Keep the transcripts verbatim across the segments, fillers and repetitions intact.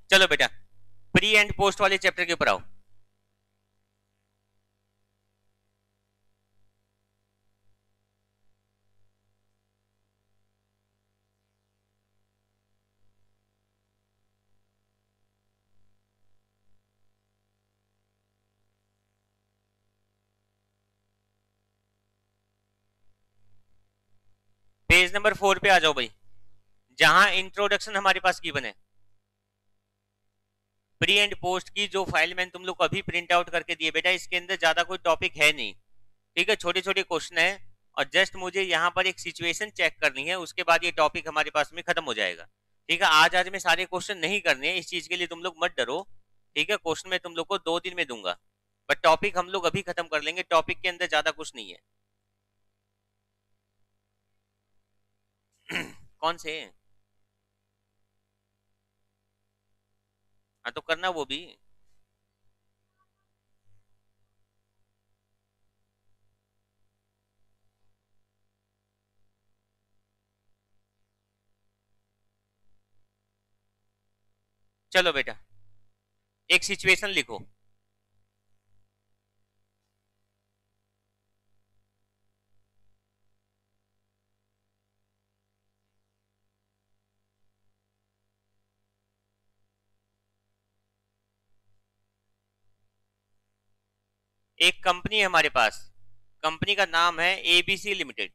चलो बेटा pre and post वाले चैप्टर के ऊपर आओ। पेज नंबर फोर पे आ जाओ भाई, जहां इंट्रोडक्शन हमारे पास गिवन है। प्री एंड पोस्ट की जो फाइल मैंने तुम लोग को अभी प्रिंट आउट करके दिए बेटा, इसके अंदर ज्यादा कोई टॉपिक है नहीं, ठीक है, छोटे छोटे क्वेश्चन है और जस्ट मुझे यहाँ पर एक सिचुएशन चेक करनी है, उसके बाद ये टॉपिक हमारे पास में खत्म हो जाएगा। ठीक है, आज आज में सारे क्वेश्चन नहीं करने हैं, इस चीज के लिए तुम लोग मत डरो। ठीक है, क्वेश्चन मैं तुम लोग को दो दिन में दूंगा, बट टॉपिक हम लोग अभी खत्म कर लेंगे, टॉपिक के अंदर ज्यादा कुछ नहीं है। कौन से? हाँ तो करना वो भी। चलो बेटा एक सिचुएशन लिखो। एक कंपनी है हमारे पास, कंपनी का नाम है एबीसी लिमिटेड।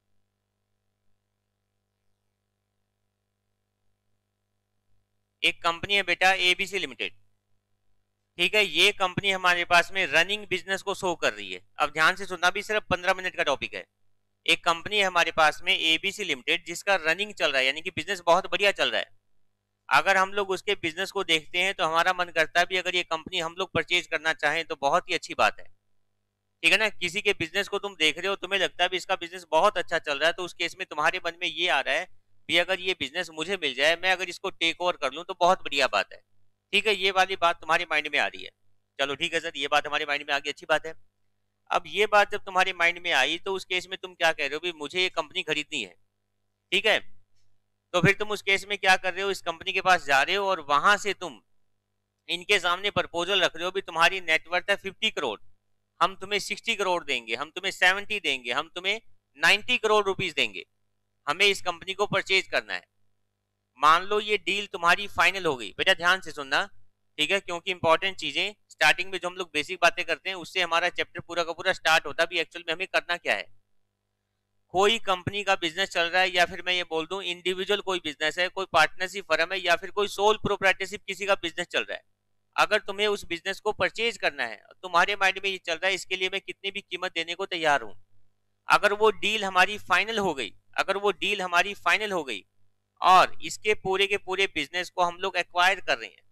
एक कंपनी है बेटा एबीसी लिमिटेड, ठीक है, ये कंपनी हमारे पास में रनिंग बिजनेस को शो कर रही है। अब ध्यान से सुनना, भी सिर्फ पंद्रह मिनट का टॉपिक है। एक कंपनी है हमारे पास में एबीसी लिमिटेड जिसका रनिंग चल रहा है, यानी कि बिजनेस बहुत बढ़िया चल रहा है। अगर हम लोग उसके बिजनेस को देखते हैं तो हमारा मन करता है भी अगर ये कंपनी हम लोग परचेज करना चाहें तो बहुत ही अच्छी बात है। ठीक है ना, किसी के बिजनेस को तुम देख रहे हो, तुम्हें लगता है भी इसका बिजनेस बहुत अच्छा चल रहा है, तो उस केस में तुम्हारे मन में ये आ रहा है भी अगर ये बिजनेस मुझे मिल जाए, मैं अगर इसको टेक ओवर कर लूं तो बहुत बढ़िया बात है। ठीक है, ये वाली बात तुम्हारे माइंड में आ रही है। चलो ठीक है सर, ये बात हमारे माइंड में आ गई, अच्छी बात है। अब ये बात जब तुम्हारे माइंड में आई तो उस केस में तुम क्या कह रहे हो भी मुझे ये कंपनी खरीदनी है। ठीक है, तो फिर तुम उस केस में क्या कर रहे हो, इस कंपनी के पास जा रहे हो और वहां से तुम इनके सामने प्रपोजल रख रहे हो भी तुम्हारी नेटवर्थ है फिफ्टी करोड़, हम तुम्हें सिक्सटी करोड़ देंगे, हम तुम्हें सेवेंटी देंगे, हम तुम्हें नाइन्टी करोड़ रुपीस देंगे, हमें इस कंपनी को परचेज करना है। मान लो ये डील तुम्हारी फाइनल हो गई। बेटा ध्यान से सुनना, ठीक है, क्योंकि इंपॉर्टेंट चीजें स्टार्टिंग में जो हम लोग बेसिक बातें करते हैं उससे हमारा चैप्टर पूरा का पूरा स्टार्ट होता है भी एक्चुअल में हमें करना क्या है। कोई कंपनी का बिजनेस चल रहा है, या फिर मैं ये बोल दूं इंडिविजुअल कोई बिजनेस है, कोई पार्टनरशिप फर्म है, या फिर कोई सोल प्रोप्राइटरशिप किसी का बिजनेस चल रहा है। अगर तुम्हें उस बिजनेस को परचेज करना है, तुम्हारे माइंड में ये चल रहा है इसके लिए मैं कितनी भी कीमत देने को तैयार हूं। अगर वो डील हमारी फाइनल हो गई, अगर वो डील हमारी फाइनल हो गई और इसके पूरे के पूरे बिजनेस को हम लोग एक्वायर कर रहे हैं,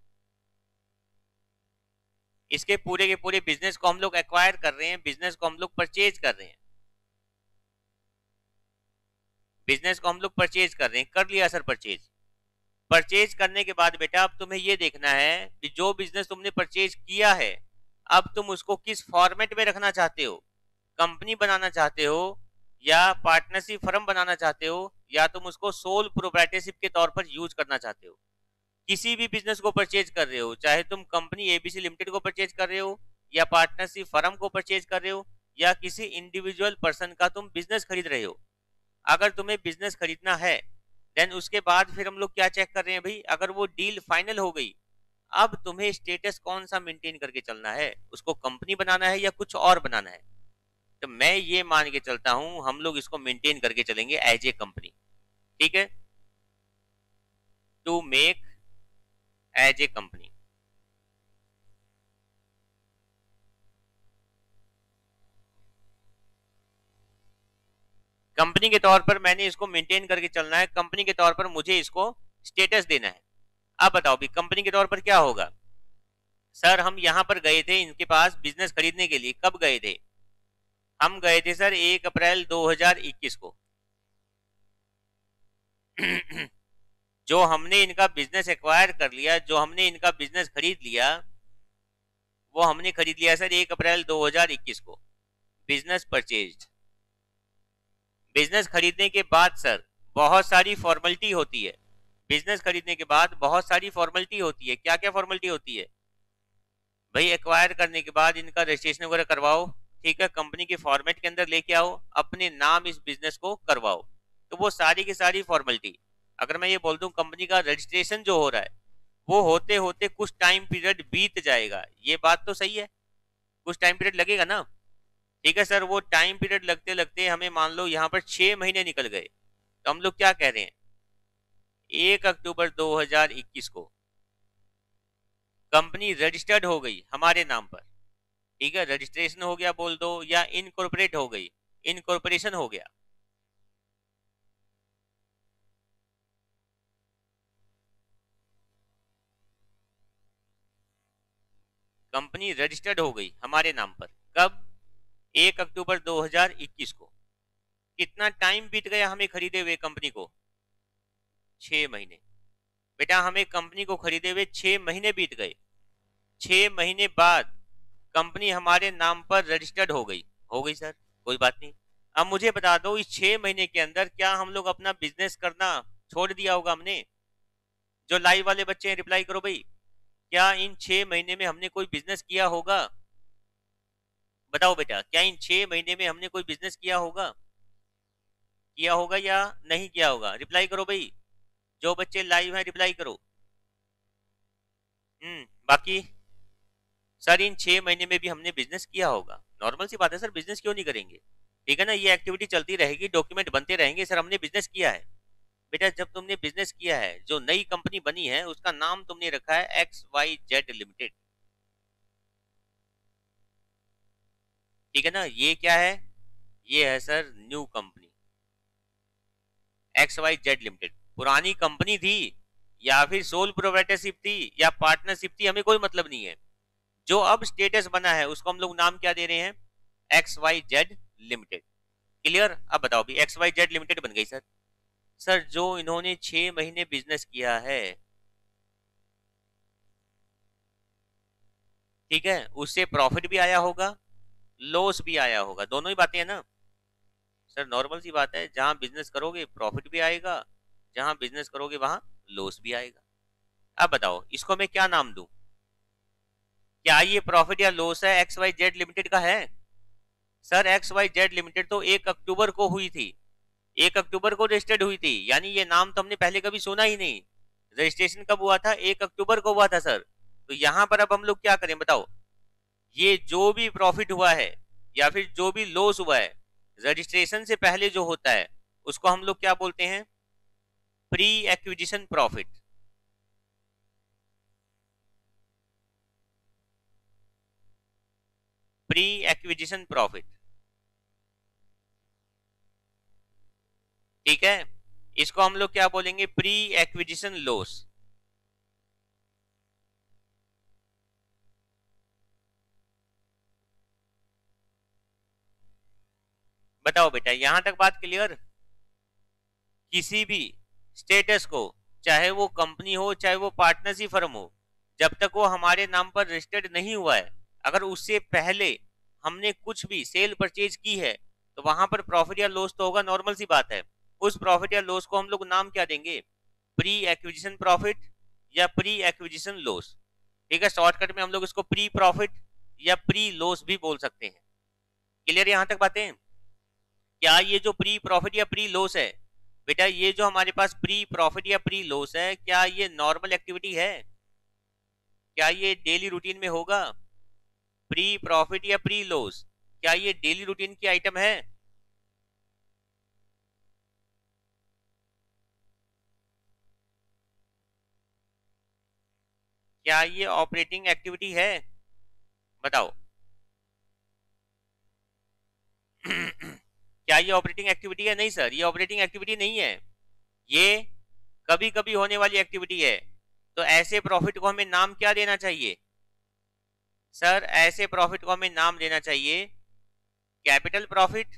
इसके पूरे के पूरे बिजनेस को हम लोग एक्वायर कर रहे हैं, बिजनेस को हम लोग परचेज कर रहे हैं, बिजनेस को हम लोग परचेज कर रहे हैं, कर लिया सर परचेज। परचेज करने के बाद बेटा अब तुम्हें ये देखना है कि जो बिजनेस तुमने परचेज किया है अब तुम उसको किस फॉर्मेट में रखना चाहते हो, कंपनी बनाना चाहते हो या पार्टनरशिप फर्म बनाना चाहते हो, या तुम उसको सोल प्रोप्राइटरशिप के तौर पर यूज करना चाहते हो। किसी भी बिजनेस को परचेज कर रहे हो, चाहे तुम कंपनी एबीसी लिमिटेड को परचेज कर रहे हो या पार्टनरशिप फर्म को परचेज कर रहे हो या किसी इंडिविजुअल पर्सन का तुम बिजनेस खरीद रहे हो, अगर तुम्हें बिजनेस खरीदना है देन उसके बाद फिर हम लोग क्या चेक कर रहे हैं भाई, अगर वो डील फाइनल हो गई अब तुम्हें स्टेटस कौन सा मेंटेन करके चलना है, उसको कंपनी बनाना है या कुछ और बनाना है। तो मैं ये मान के चलता हूं हम लोग इसको मेंटेन करके चलेंगे एज ए कंपनी। ठीक है, to make as a company. Company के तौर पर मैंने इसको मेंटेन करके चलना है, कंपनी के तौर पर मुझे इसको स्टेटस देना है। अब बताओ भी कंपनी के तौर पर क्या होगा। सर हम यहां पर गए थे इनके पास बिजनेस खरीदने के लिए, कब गए थे, हम गए थे सर एक अप्रैल दो हज़ार इक्कीस को। जो हमने इनका बिजनेस एक्वायर कर लिया, जो हमने इनका बिजनेस खरीद लिया, वो हमने खरीद लिया सर एक अप्रैल दो हज़ार इक्कीस को, बिजनेस परचेज्ड। बिजनेस खरीदने के बाद सर बहुत सारी फॉर्मेलिटी होती है, बिजनेस खरीदने के बाद बहुत सारी फॉर्मेलिटी होती है। क्या क्या फॉर्मेलिटी होती है भाई? एक्वायर करने के बाद इनका रजिस्ट्रेशन वगैरह करवाओ, ठीक है, कंपनी के फॉर्मेट के अंदर लेके आओ, अपने नाम इस बिजनेस को करवाओ। तो वो सारी की सारी फॉर्मेलिटी, अगर मैं ये बोल दूं कंपनी का रजिस्ट्रेशन जो हो रहा है वो होते होते कुछ टाइम पीरियड बीत जाएगा, ये बात तो सही है, कुछ टाइम पीरियड लगेगा ना। ठीक है सर, वो टाइम पीरियड लगते लगते हमें मान लो यहाँ पर छह महीने निकल गए, तो हम लोग क्या कह रहे हैं, एक अक्टूबर दो हज़ार इक्कीस को कंपनी रजिस्टर्ड हो गई हमारे नाम पर, ठीक है, रजिस्ट्रेशन हो गया बोल दो, या इनकॉर्पोरेट हो गई, इनकॉर्पोरेशन हो गया। कंपनी रजिस्टर्ड हो गई हमारे नाम पर कब? एक अक्टूबर दो हज़ार इक्कीस को। कितना टाइम बीत गया हमें खरीदे हुए कंपनी को? छह महीने। बेटा हमें कंपनी को खरीदे हुए छह महीने बीत गए, छह महीने बाद कंपनी हमारे नाम पर रजिस्टर्ड हो गई, हो गई सर, कोई बात नहीं। अब मुझे बता दो इस छह महीने के अंदर क्या हम लोग अपना बिजनेस करना छोड़ दिया होगा हमने? जो लाइव वाले बच्चे हैं रिप्लाई करो भाई, क्या इन छह महीने में हमने कोई बिजनेस किया होगा? बताओ बेटा, क्या इन छह महीने में हमने कोई बिजनेस किया होगा? किया होगा या नहीं किया होगा? रिप्लाई करो भाई, जो बच्चे लाइव हैं रिप्लाई करो। हम्म बाकी सर इन छह महीने में भी हमने बिजनेस किया होगा, नॉर्मल सी बात है सर, बिजनेस क्यों नहीं करेंगे? ठीक है ना, ये एक्टिविटी चलती रहेगी, डॉक्यूमेंट बनते रहेंगे, सर हमने बिजनेस किया है। बेटा जब तुमने बिजनेस किया है, जो नई कंपनी बनी है उसका नाम तुमने रखा है एक्स वाई जेड लिमिटेड, ठीक है ना, ये क्या है? ये है sir new company X Y Z limited. पुरानी कंपनी थी या फिर सोल प्रोप्राइटरशिप थी या पार्टनरशिप थी, हमें कोई मतलब नहीं है। जो अब स्टेटस बना है उसको हम लोग नाम क्या दे रहे हैं? X Y Z limited. Clear? अब बताओ भी, एक्स वाई जेड लिमिटेड बन गई सर। सर जो इन्होंने छह महीने बिजनेस किया है, ठीक है, उससे प्रॉफिट भी आया होगा, लॉस भी आया होगा, दोनों ही बातें हैं ना सर। नॉर्मल सी बात है, जहां बिजनेस करोगे प्रॉफिट भी आएगा, जहां बिजनेस करोगे वहां लॉस भी आएगा। अब बताओ इसको मैं क्या नाम दूं? क्या ये प्रॉफिट या लॉस है एक्स वाई जेड लिमिटेड का है? Sir X Y Z limited तो एक अक्टूबर को हुई थी, एक अक्टूबर को रजिस्टर्ड हुई थी, यानी ये नाम तो हमने पहले कभी सुना ही नहीं। रजिस्ट्रेशन कब हुआ था? एक अक्टूबर को हुआ था सर। तो यहां पर अब हम लोग क्या करें बताओ? ये जो भी प्रॉफिट हुआ है या फिर जो भी लॉस हुआ है रजिस्ट्रेशन से पहले जो होता है उसको हम लोग क्या बोलते हैं? Pre acquisition profit. Pre acquisition profit, ठीक है, इसको हम लोग क्या बोलेंगे? Pre acquisition loss. बताओ बेटा यहां तक बात क्लियर? किसी भी स्टेटस को, चाहे वो कंपनी हो चाहे वो पार्टनरशिप फर्म हो, जब तक वो हमारे नाम पर रजिस्टर्ड नहीं हुआ है, अगर उससे पहले हमने कुछ भी सेल परचेज की है तो वहां पर प्रॉफिट या लॉस तो होगा, नॉर्मल सी बात है। उस प्रॉफिट या लॉस को हम लोग नाम क्या देंगे? प्री एक्विजिशन प्रॉफिट या प्री एक्विजिशन लॉस, ठीक है। शॉर्टकट में हम लोग इसको प्री प्रॉफिट या प्री लॉस भी बोल सकते हैं। क्लियर यहां तक बातें? क्या ये जो प्री प्रॉफिट या प्री लॉस है बेटा, ये जो हमारे पास प्री प्रॉफिट या प्री लॉस है, क्या ये नॉर्मल एक्टिविटी है? क्या ये डेली रूटीन में होगा? प्री प्रॉफिट या प्री लॉस, क्या ये डेली रूटीन की आइटम है? क्या ये ऑपरेटिंग एक्टिविटी है? बताओ क्या ये ऑपरेटिंग एक्टिविटी है? नहीं सर, ये ऑपरेटिंग एक्टिविटी नहीं है, ये कभी कभी होने वाली एक्टिविटी है। तो ऐसे प्रॉफिट को हमें नाम क्या देना चाहिए? सर ऐसे प्रॉफिट को हमें नाम देना चाहिए कैपिटल प्रॉफिट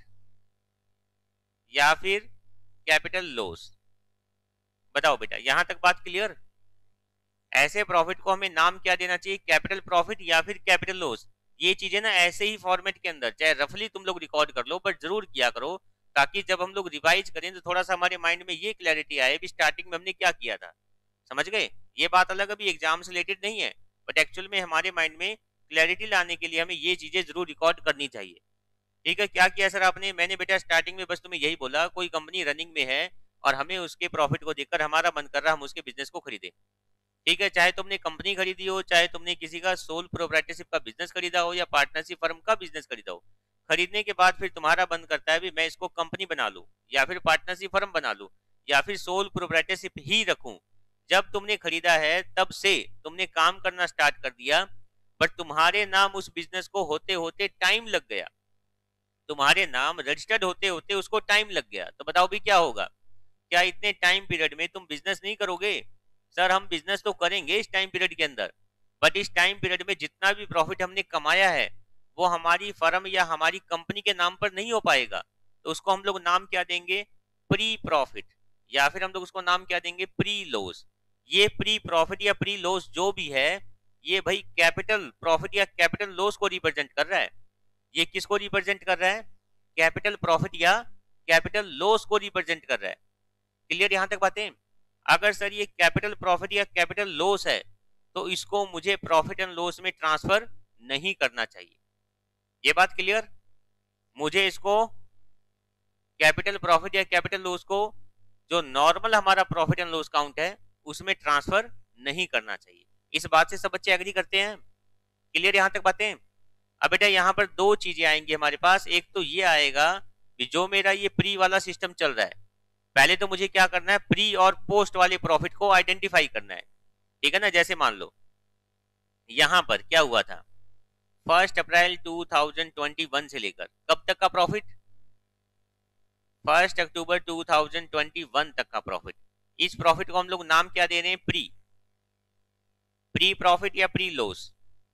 या फिर कैपिटल लॉस। बताओ बेटा यहां तक बात क्लियर? ऐसे प्रॉफिट को हमें नाम क्या देना चाहिए? कैपिटल प्रॉफिट या फिर कैपिटल लॉस। ये चीजें ना ऐसे ही फॉर्मेट के अंदर चाहे रफली तुम लोग रिकॉर्ड कर लो, बट जरूर किया करो, ताकि जब हम लोग रिवाइज करें तो थोड़ा सा हमारे माइंड में ये क्लैरिटी आए भी स्टार्टिंग में हमने क्या किया था। समझ गए? ये बात अलग अभी एग्जाम से रिलेटेड नहीं है, बट एक्चुअल में हमारे माइंड में क्लैरिटी लाने के लिए हमें ये चीजें जरूर रिकॉर्ड करनी चाहिए। ठीक है, क्या किया सर आपने? मैंने बेटा स्टार्टिंग में बस तुम्हें यही बोला, कोई कंपनी रनिंग में है और हमें उसके प्रॉफिट को देखकर हमारा मन कर रहा है हम उसके बिजनेस को खरीदें। ठीक है, चाहे तुमने कंपनी खरीदी हो, चाहे तुमने किसी का सोल प्रोप्राइटरशिप का बिजनेस खरीदा हो या पार्टनरशिप फर्म का बिजनेस खरीदा हो, खरीदने के बाद फिर तुम्हारा मन करता है भी मैं इसको कंपनी बना लूं या फिर पार्टनरशिप फर्म बना लूं या फिर सोल प्रोप्राइटरशिप ही रखूं। जब तुमने खरीदा है तब से तुमने काम करना स्टार्ट कर दिया, बट तुम्हारे नाम उस बिजनेस को होते होते टाइम लग गया, तुम्हारे नाम रजिस्टर्ड होते होते उसको टाइम लग गया। तो बताओ भी क्या होगा? क्या इतने टाइम पीरियड में तुम बिजनेस नहीं करोगे? सर हम बिजनेस तो करेंगे इस टाइम पीरियड के अंदर, बट इस टाइम पीरियड में जितना भी प्रॉफिट हमने कमाया है वो हमारी फर्म या हमारी कंपनी के नाम पर नहीं हो पाएगा। तो उसको हम लोग नाम क्या देंगे? प्री प्रॉफिट, या फिर हम लोग उसको नाम क्या देंगे? Pre loss. ये प्री प्रॉफिट या प्री लॉस जो भी है, ये भाई कैपिटल प्रॉफिट या कैपिटल लॉस को रिप्रेजेंट कर रहा है। ये किसको रिप्रेजेंट कर रहा है? कैपिटल प्रॉफिट या कैपिटल लॉस को रिप्रेजेंट कर रहा है। क्लियर यहां तक बातें? अगर सर ये कैपिटल प्रॉफिट या कैपिटल लॉस है तो इसको मुझे प्रॉफिट एंड लॉस में ट्रांसफर नहीं करना चाहिए। ये बात क्लियर? मुझे इसको कैपिटल प्रॉफिट या कैपिटल लॉस को जो नॉर्मल हमारा प्रॉफिट एंड लॉस काउंट है उसमें ट्रांसफर नहीं करना चाहिए। इस बात से सब बच्चे एग्री करते हैं? क्लियर यहां तक बातें? अब बेटा यहाँ पर दो चीजें आएंगी हमारे पास। एक तो ये आएगा कि जो मेरा ये प्री वाला सिस्टम चल रहा है, पहले तो मुझे क्या करना है? प्री और पोस्ट वाले प्रॉफिट को आइडेंटिफाई करना है। ठीक है ना? जैसे मान लो यहां पर क्या हुआ था, first April two thousand twenty one से लेकर कब तक का profit? First October two thousand twenty one तक का प्रॉफिट। इस प्रॉफिट को हम लोग नाम क्या दे रहे हैं? प्री। प्री प्रॉफिट या प्री लॉस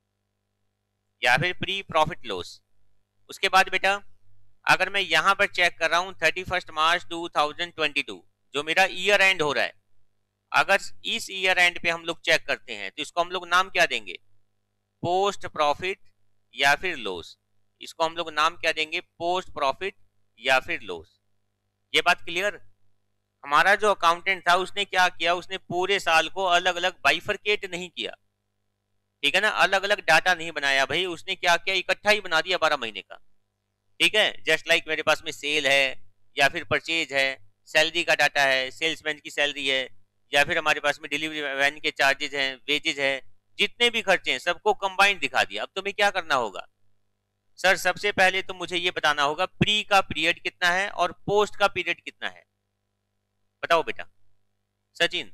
या फिर प्री प्रॉफिट लॉस। उसके बाद बेटा अगर मैं यहां पर चेक कर रहा हूं thirty first March two thousand twenty two, जो मेरा ईयर एंड हो रहा है, अगर इस ईयर एंड पे हम लोग चेक करते हैं तो इसको हम लोग नाम क्या देंगे? पोस्ट प्रॉफिट या फिर लॉस। इसको हम लोग नाम क्या देंगे? पोस्ट प्रॉफिट या फिर लॉस। ये बात क्लियर? हमारा जो अकाउंटेंट था उसने क्या किया, उसने पूरे साल को अलग अलग बाइफरकेट नहीं किया। ठीक है ना? अलग अलग डाटा नहीं बनाया भाई, उसने क्या किया, इकट्ठा ही बना दिया बारह महीने का। ठीक है, जस्ट लाइक मेरे पास में सेल है या फिर परचेज है, सैलरी का डाटा है, सेल्समैन की सैलरी है, या फिर हमारे पास में डिलीवरी वैन के चार्जेज हैं, वेजेज है, जितने भी खर्चे हैं सबको कंबाइंड दिखा दिया। अब तुम्हें क्या करना होगा? सर सबसे पहले तो मुझे ये बताना होगा प्री का पीरियड कितना है और पोस्ट का पीरियड कितना है। बताओ बेटा सचिन,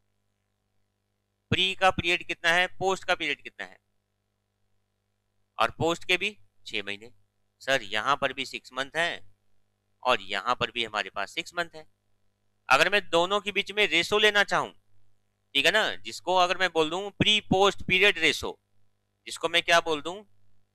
प्री का पीरियड कितना है, पोस्ट का पीरियड कितना है? और पोस्ट के भी छह महीने। सर यहां पर भी सिक्स मंथ है और यहां पर भी हमारे पास सिक्स मंथ है। अगर मैं दोनों के बीच में रेशो लेना चाहूं, ठीक है ना, जिसको अगर मैं बोल दूं प्री पोस्ट पीरियड रेशो, जिसको मैं क्या बोल दूं?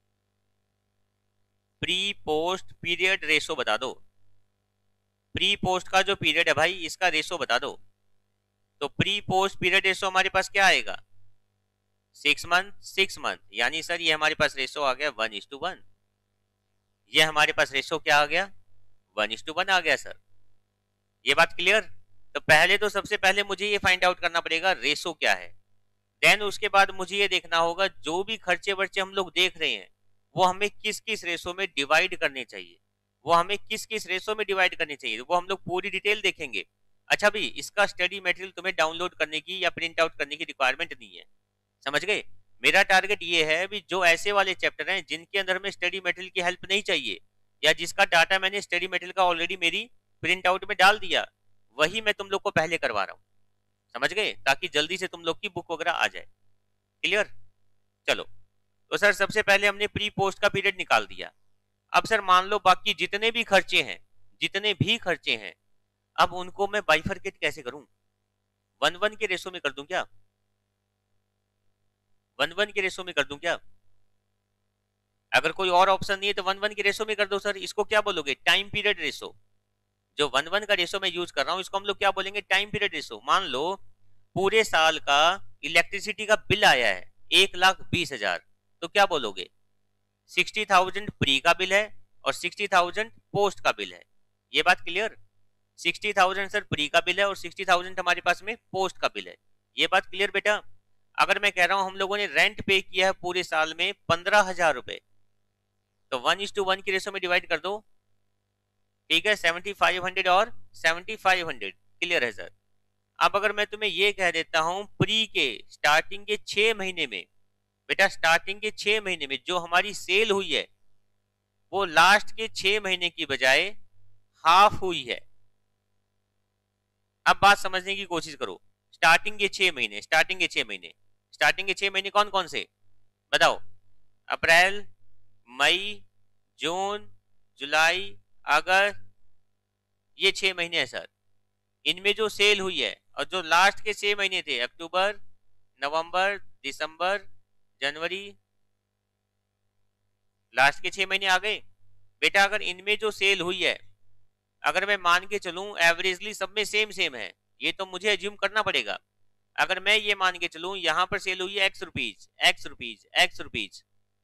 प्री पोस्ट पीरियड रेशो बता दो। प्री पोस्ट का जो पीरियड है भाई इसका रेशो बता दो। तो प्री पोस्ट पीरियड रेशो हमारे पास क्या आएगा? सिक्स मंथ सिक्स मंथ, यानी सर ये हमारे पास रेशो आ गया वन इज टू वन। ये हमारे पास रेशो क्या आ गया? वन इज टू वन आ गया सर। ये बात क्लियर? तो पहले तो सबसे पहले मुझे ये फाइंड आउट करना पड़ेगा रेशो क्या है। देन उसके बाद मुझे ये देखना होगा जो भी खर्चे वर्चे हम लोग देख रहे हैं वो हमें किस किस रेशो में डिवाइड करने चाहिए, वो हमें किस किस रेशो में डिवाइड करने चाहिए, वो हम लोग पूरी डिटेल देखेंगे। अच्छा भाई, इसका स्टडी मटेरियल तुम्हें डाउनलोड करने की या प्रिंट आउट करने की रिक्वायरमेंट नहीं है, समझ गए? मेरा टारगेट ये है भी जो ऐसे वाले चैप्टर हैं जिनके अंदर में स्टडी मटेरियल की हेल्प नहीं चाहिए या जिसका डाटा मैंने स्टडी मटेरियल का ऑलरेडी मेरी प्रिंट आउट में डाल दिया, वही मैं तुम लोग को पहले करवा रहा हूँ, समझ गए? ताकि जल्दी से तुम लोग की बुक वगैरह आ जाए। क्लियर? चलो, तो सर सबसे पहले हमने प्री पोस्ट का पीरियड निकाल दिया। अब सर मान लो बाकी जितने भी खर्चे हैं, जितने भी खर्चे हैं, अब उनको मैं बाइफरकेट कैसे करूं? वन वन के रेशो में कर दूं क्या? वन वन के रेशो में कर दूं क्या? अगर कोई और ऑप्शन नहीं है तो वन वन के रेशो में कर दो सर। इसको क्या बोलोगे? Time period ratio. जो वन वन का रेशो मैं यूज कर रहा हूं इसको हम लोग क्या बोलेंगे? Time period ratio. मान लो पूरे साल का इलेक्ट्रिसिटी का बिल आया है एक लाख बीस हजार, तो क्या बोलोगे? सिक्सटी थाउजेंड प्री का बिल है और सिक्सटी थाउजेंड पोस्ट का बिल है। ये बात clear? Sixty thousand sir pre का बिल है और सिक्सटी थाउजेंड हमारे पास में पोस्ट का बिल है। ये बात क्लियर बेटा? अगर मैं कह रहा हूं हम लोगों ने रेंट पे किया है पूरे साल में पंद्रह हजार रुपए, तो वन इज टू वन की रेशो में डिवाइड कर दो, ठीक है, सेवेंटी फाइव हंड्रेड और सेवेंटी फाइव हंड्रेड। क्लियर है सर? अब अगर मैं तुम्हें ये कह देता हूं प्री के स्टार्टिंग के छह महीने में, बेटा स्टार्टिंग के छह महीने में जो हमारी सेल हुई है वो लास्ट के छह महीने की बजाय हाफ हुई है। अब बात समझने की कोशिश करो। स्टार्टिंग के छह महीने, स्टार्टिंग के छह महीने, स्टार्टिंग के छह महीने कौन कौन से बताओ? अप्रैल, मई, जून, जुलाई, अगस्त, ये छह महीने हैं सर। इनमें जो सेल हुई है और जो लास्ट के छह महीने थे, अक्टूबर, नवंबर, दिसंबर, जनवरी, लास्ट के छह महीने आ गए बेटा। अगर इनमें जो सेल हुई है, अगर मैं मान के चलूं एवरेजली सब में सेम सेम है, ये तो मुझे एज्यूम करना पड़ेगा। अगर मैं ये मान के चलूं यहां पर सेल हुई है X rupees, X rupees, X rupees,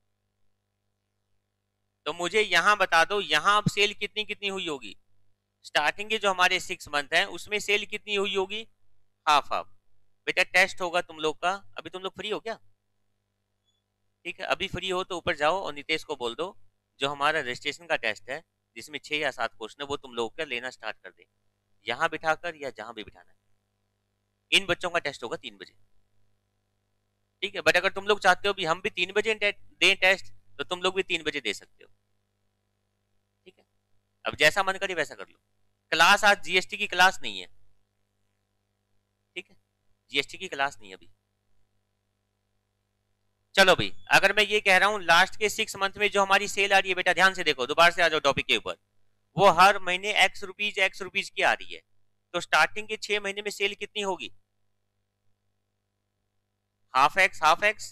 तो मुझे यहां बता दो यहां अब सेल कितनी कितनी हुई होगी। स्टार्टिंग के जो हमारे सिक्स मंथ हैं उसमें सेल कितनी हुई होगी? Half half. बेटा टेस्ट होगा तुम लोग का। अभी तुम लोग फ्री हो क्या? ठीक है, अभी फ्री हो तो ऊपर जाओ और नितेश को बोल दो जो हमारा रजिस्ट्रेशन का टेस्ट है जिसमें छह या सात क्वेश्चन है वो तुम लोग का लेना स्टार्ट कर दे, यहाँ बिठाकर या जहां भी बिठाना है। इन बच्चों का टेस्ट होगा तीन बजे, ठीक है। बट अगर तुम लोग चाहते हो भी हम भी तीन बजे दें टेस्ट तो तुम लोग भी तीन बजे दे सकते हो, ठीक है। अब जैसा मन करे वैसा कर लो। क्लास आज जीएसटी की क्लास नहीं है, ठीक है, जीएसटी की क्लास नहीं है अभी। चलो भाई, अगर मैं ये कह रहा हूं लास्ट के सिक्स मंथ में जो हमारी सेल आ रही है, बेटा ध्यान से देखो, दोबारा से आ जाओ टॉपिक के ऊपर, वो हर महीने एक्स रुपीज एक्स रुपीज की आ रही है, तो स्टार्टिंग के छह महीने में सेल कितनी होगी? Half X, half X,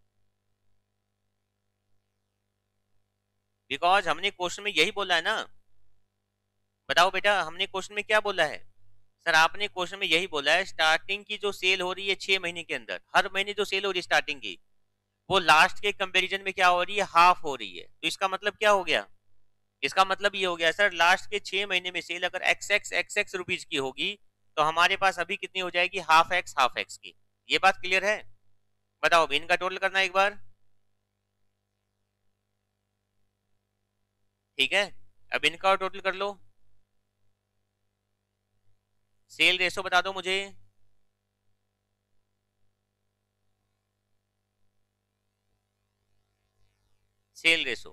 because हमने क्वेश्चन में यही बोला है ना। बताओ बेटा, हमने क्वेश्चन में क्या बोला है? सर आपने क्वेश्चन में यही बोला है स्टार्टिंग की जो सेल हो रही है छह महीने के अंदर, हर महीने जो सेल हो रही है स्टार्टिंग की, वो लास्ट के कंपैरिजन में क्या हो रही है? हाफ हो रही है। तो इसका मतलब क्या हो गया? इसका मतलब ये हो गया सर लास्ट के छह महीने में सेल अगर X X X X rupees की होगी तो हमारे पास अभी कितनी हो जाएगी? हाफ एक्स हाफ एक्स की। ये बात क्लियर है? बताओ अभी इनका टोटल करना एक बार, ठीक है। अब इनका टोटल कर लो। सेल रेशो बता दो मुझे। Sale ratio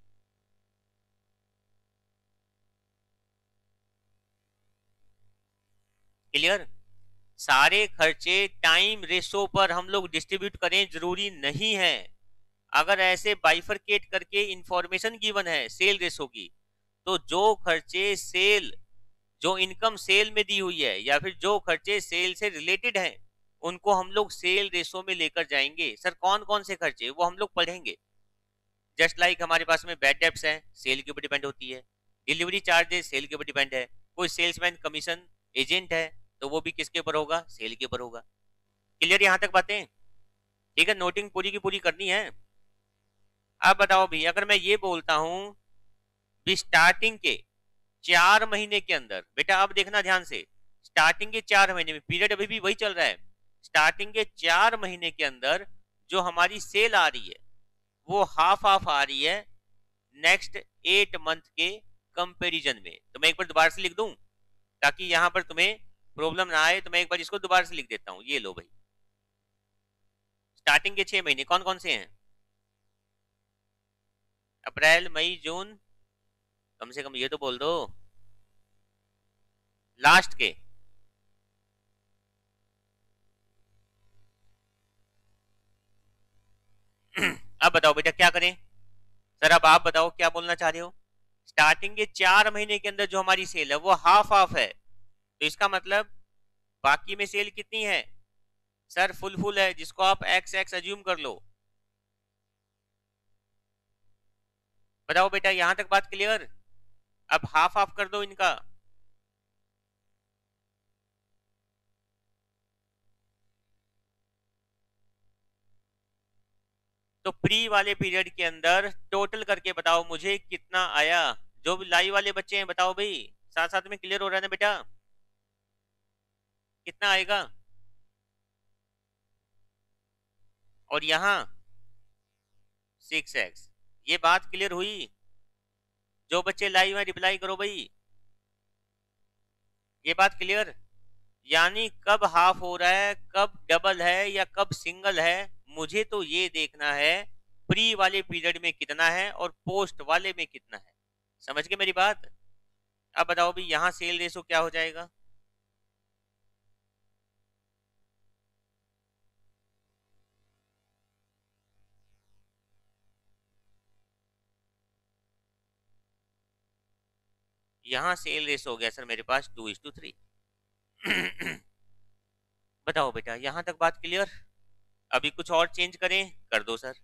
clear? सारे खर्चे टाइम रेशो पर हम लोग डिस्ट्रीब्यूट करें जरूरी नहीं है। अगर ऐसे बाइफरकेट करके इंफॉर्मेशन गिवन है सेल रेशो की, तो जो खर्चे सेल, जो इनकम सेल में दी हुई है या फिर जो खर्चे सेल से रिलेटेड हैं, उनको हम लोग सेल रेशो में लेकर जाएंगे। सर कौन कौन से खर्चे वो हम लोग पढ़ेंगे। जस्ट लाइक like हमारे पास में बैड डेब्ट्स है, सेल के ऊपर डिपेंड होती है। डिलीवरी चार्जेस सेल के ऊपर डिपेंड है। कोई सेल्समैन कमीशन एजेंट है तो वो भी किसके ऊपर होगा? सेल के ऊपर होगा। क्लियर यहां तक बातें? ठीक है, नोटिंग पूरी की पूरी करनी है। अब बताओ भी, अगर मैं ये बोलता हूं भी स्टार्टिंग के चार महीने के अंदर, बेटा अब देखना ध्यान से, स्टार्टिंग के चार महीने में, पीरियड अभी भी वही चल रहा है, स्टार्टिंग के चार महीने के अंदर जो हमारी सेल आ रही है वो हाफ हाफ आ रही है नेक्स्ट एट मंथ के कंपैरिजन में। तो मैं एक बार दोबारा से लिख दूं ताकि यहां पर तुम्हें प्रॉब्लम ना आए, तो मैं एक बार इसको दोबारा से लिख देता हूं। ये लो भाई, स्टार्टिंग के छह महीने कौन कौन से हैं? अप्रैल, मई, जून, कम से कम ये तो बोल दो। लास्ट के अब बताओ बेटा क्या करें? सर अब आप बताओ क्या बोलना चाह रहे हो। स्टार्टिंग के चार महीने के अंदर जो हमारी सेल है वो हाफ हाफ है, तो इसका मतलब बाकी में सेल कितनी है? सर फुल फुल है, जिसको आप एक्स एक्स अज्यूम कर लो। बताओ बेटा यहां तक बात क्लियर? अब हाफ हाफ कर दो इनका। तो प्री वाले पीरियड के अंदर टोटल करके बताओ मुझे कितना आया। जो भी लाइव वाले बच्चे हैं बताओ भाई, साथ साथ में क्लियर हो रहा है ना बेटा? कितना आएगा? और यहाँ सिक्स एक्स। ये बात क्लियर हुई? जो बच्चे लाइव में रिप्लाई करो भाई। ये बात क्लियर? यानी कब हाफ हो रहा है, कब डबल है या कब सिंगल है, मुझे तो ये देखना है प्री वाले पीरियड में कितना है और पोस्ट वाले में कितना है। समझ गए मेरी बात? अब बताओ भी यहां सेल रेशो क्या हो जाएगा? यहां सेल रेशो हो गया सर मेरे पास टू इज टू थ्री। बताओ बेटा, यहां तक बात क्लियर? अभी कुछ और चेंज करें? कर दो सर।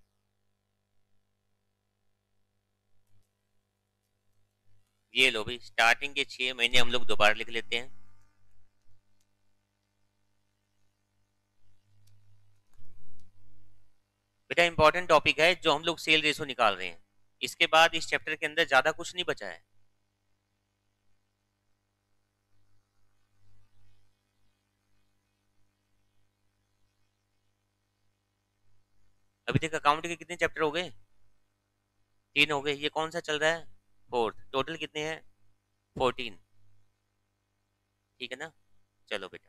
ये लो भाई, स्टार्टिंग के छह महीने हम लोग दोबारा लिख लेते हैं। बेटा इंपॉर्टेंट टॉपिक है जो हम लोग सेल रेशो निकाल रहे हैं। इसके बाद इस चैप्टर के अंदर ज्यादा कुछ नहीं बचा है। अभी तक अकाउंट के कितने चैप्टर हो गए? तीन हो गए। ये कौन सा चल रहा है? फोर्थ। टोटल कितने हैं? फोर्टीन। ठीक है ना? चलो बेटा,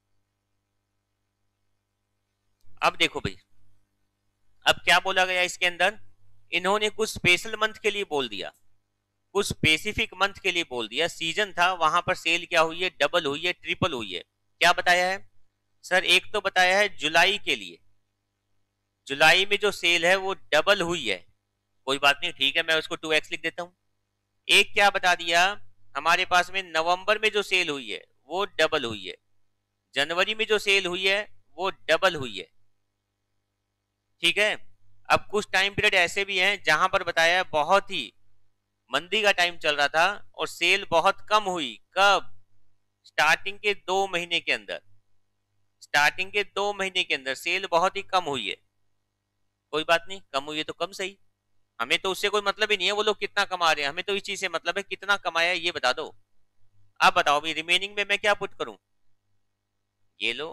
अब देखो भाई, अब क्या बोला गया इसके अंदर? इन्होंने कुछ स्पेशल मंथ के लिए बोल दिया, कुछ स्पेसिफिक मंथ के लिए बोल दिया। सीजन था, वहां पर सेल क्या हुई है? डबल हुई है, ट्रिपल हुई है। क्या बताया है सर? एक तो बताया है जुलाई के लिए, जुलाई में जो सेल है वो डबल हुई है। कोई बात नहीं, ठीक है, मैं उसको टू एक्स लिख देता हूं। एक क्या बता दिया हमारे पास में, नवंबर में जो सेल हुई है वो डबल हुई है, जनवरी में जो सेल हुई है वो डबल हुई है। ठीक है। अब कुछ टाइम पीरियड ऐसे भी हैं जहां पर बताया बहुत ही मंदी का टाइम चल रहा था और सेल बहुत कम हुई। कब? स्टार्टिंग के दो महीने के अंदर, स्टार्टिंग के दो महीने के अंदर सेल बहुत ही कम हुई है। कोई बात नहीं, कम हुई है तो कम सही, हमें तो उससे कोई मतलब ही नहीं है वो लोग कितना कमा रहे हैं, हमें तो इस चीज से मतलब है कितना कमाया है ये बता दो। अब बताओ भाई, रिमेनिंग में मैं क्या पुट करूं? ये लो,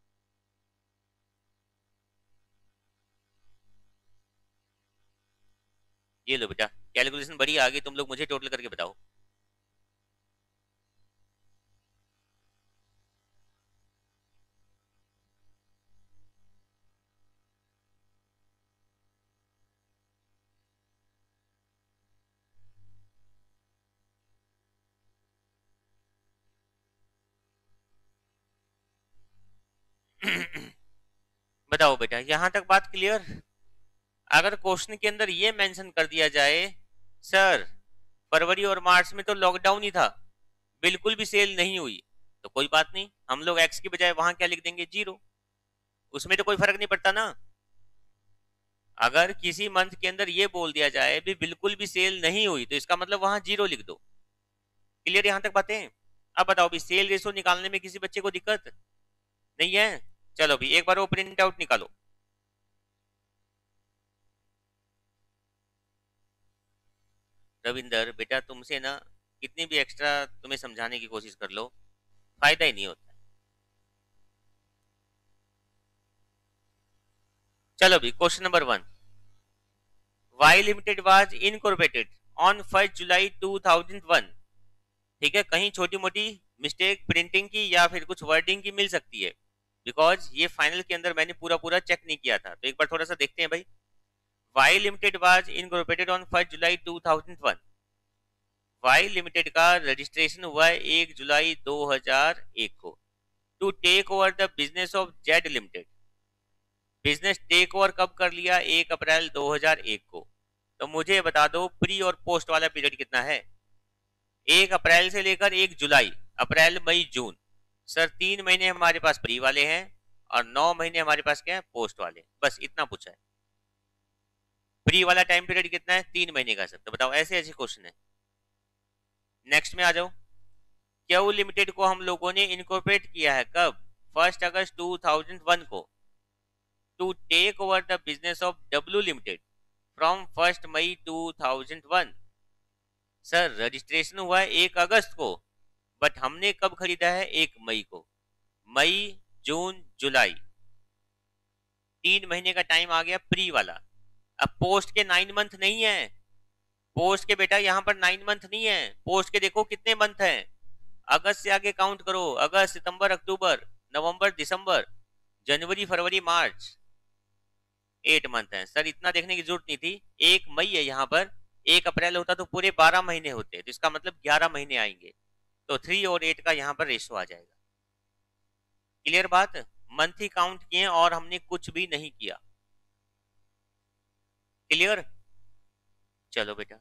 ये लो बेटा, कैलकुलेशन बड़ी आ गई, तुम लोग मुझे टोटल करके बताओ। बताओ बेटा, यहां तक बात क्लियर? अगर क्वेश्चन के अंदर ये मेंशन कर दिया जाए सर फरवरी और मार्च में तो लॉकडाउन ही था, बिल्कुल भी सेल नहीं हुई, तो कोई बात नहीं, हम लोग एक्स की बजाय वहां क्या लिख देंगे? जीरो। उसमें तो कोई फर्क नहीं पड़ता ना। अगर किसी मंथ के अंदर ये बोल दिया जाए भी बिल्कुल भी सेल नहीं हुई, तो इसका मतलब वहां जीरो लिख दो। क्लियर यहां तक बातें? अब बताओ भी, सेल रेशो निकालने में किसी बच्चे को दिक्कत नहीं है? चलो भी एक बार वो प्रिंट आउट निकालो। रविंदर बेटा, तुमसे ना कितनी भी एक्स्ट्रा तुम्हें समझाने की कोशिश कर लो, फायदा ही नहीं होता। चलो भी question number one, Y limited was incorporated on first July two thousand one. ठीक है, कहीं छोटी मोटी मिस्टेक प्रिंटिंग की या फिर कुछ वर्डिंग की मिल सकती है, बिकॉज ये फाइनल के अंदर मैंने पूरा पूरा चेक नहीं किया था, तो एक बार थोड़ा सा देखते हैं भाई। Y limited was incorporated on first July two thousand one. Y limited का रजिस्ट्रेशन हुआ है एक जुलाई दो हज़ार एक को to take over the business of Z limited. Business take over कब कर लिया? एक अप्रैल दो हज़ार एक को। तो मुझे बता दो प्री और पोस्ट वाला पीरियड कितना है? एक अप्रैल से लेकर एक जुलाई, अप्रैल मई जून, सर तीन महीने हमारे पास प्री वाले हैं और नौ महीने हमारे पास क्या है? पोस्ट वाले। बस इतना पूछा है। प्री वाला टाइम पीरियड कितना है? तीन महीने का सर। तो बताओ, ऐसे ऐसे क्वेश्चन है। नेक्स्ट में आ जाओ। क्यू लिमिटेड को हम लोगों ने इनकॉर्पोरेट किया है कब? First August two thousand one को to take over the business of W limited from first May two thousand one. Sir registration हुआ है एक अगस्त को, बट हमने कब खरीदा है? एक मई को। मई, जून, जुलाई, तीन महीने का टाइम आ गया प्री वाला। अब पोस्ट के नाइन मंथ नहीं है, पोस्ट के बेटा यहाँ पर नाइन मंथ नहीं है, पोस्ट के देखो कितने मंथ हैं, अगस्त से आगे काउंट करो, अगस्त, सितंबर, अक्टूबर, नवंबर, दिसंबर, जनवरी, फरवरी, मार्च, एट मंथ है। सर इतना देखने की जरूरत नहीं थी, एक मई है यहाँ पर, एक अप्रैल होता तो पूरे बारह महीने होते, तो इसका मतलब ग्यारह महीने आएंगे, तो थ्री और एट का यहाँ पर रेशो आ जाएगा। क्लियर बात? मंथ ही काउंट किए और हमने कुछ भी नहीं किया। क्लियर? चलो बेटा,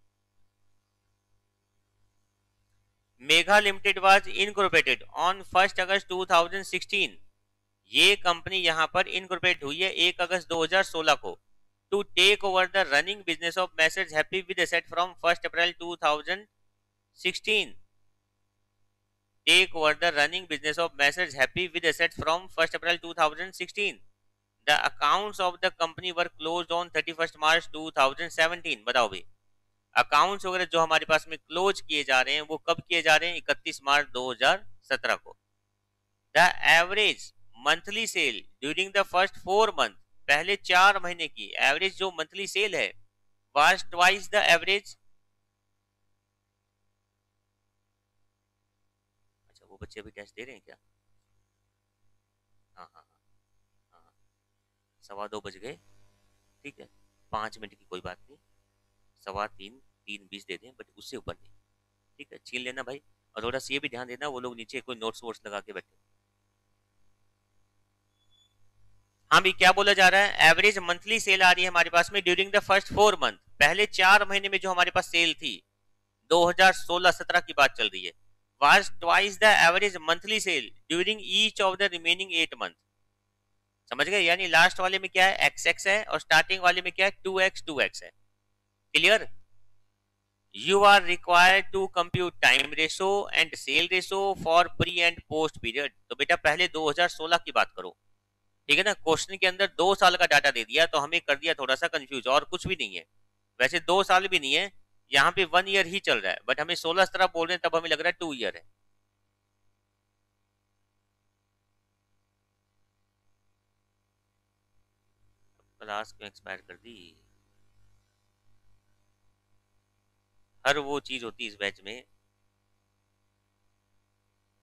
mega limited was incorporated on first August two thousand sixteen. ये कंपनी यहां पर इनकॉर्पोरेट हुई है एक अगस्त दो हज़ार सोलह को, to take over the running business of message happy with asset from first April two thousand sixteen. Take over the running business of message happy with asset from first April two thousand sixteen. The accounts of the company were closed on thirty first March two thousand seventeen. बताओ भाई, accounts वगैरह जो हमारे पास में close किए जा रहे हैं वो कब किए जा रहे हैं? इकतीस मार्च दो हज़ार सत्रह को। The average monthly sale during the first four month, पहले चार महीने की एवरेज जो मंथली सेल है वाज ट्वाइस द एवरेज। अच्छा, वो बच्चे अभी टेस्ट दे रहे हैं क्या? हाँ हाँ हाँ हाँ हाँ। सवा दो बज गए, ठीक है, पाँच मिनट की कोई बात नहीं, सवा तीन, तीन बीस दे दें, बट उससे ऊपर नहीं, ठीक है, छीन लेना भाई। और थोड़ा सा ये भी ध्यान देना, वो लोग नीचे कोई नोट्स वोट्स लगा के बैठे। हाँ भी, क्या बोला जा रहा है? एवरेज मंथली सेल आ रही है हमारे पास में during the first four month, पहले चार महीने में जो हमारे पास सेल थी, दो हज़ार सोलह सत्रह की बात चल रही है, was twice the average monthly sale during each of the remaining eight month. समझ गए? यानी लास्ट वाले में क्या है? एक्स एक्स है, और स्टार्टिंग वाले में क्या है? टू एक्स टू एक्स है। Clear? You are required to compute time ratio and sale ratio for pre and post period। तो बेटा पहले दो हज़ार सोलह की बात करो, ठीक है ना। क्वेश्चन के अंदर दो साल का डाटा दे दिया तो हमें कर दिया थोड़ा सा कंफ्यूज, और कुछ भी नहीं है। वैसे दो साल भी नहीं है, यहाँ पे वन ईयर ही चल रहा है, बट हमें सोलह सत्रह बोल रहे हैं तब हमें लग रहा है टू ईयर है। क्लास को एक्सपायर कर दी। हर वो चीज होती है इस बैच में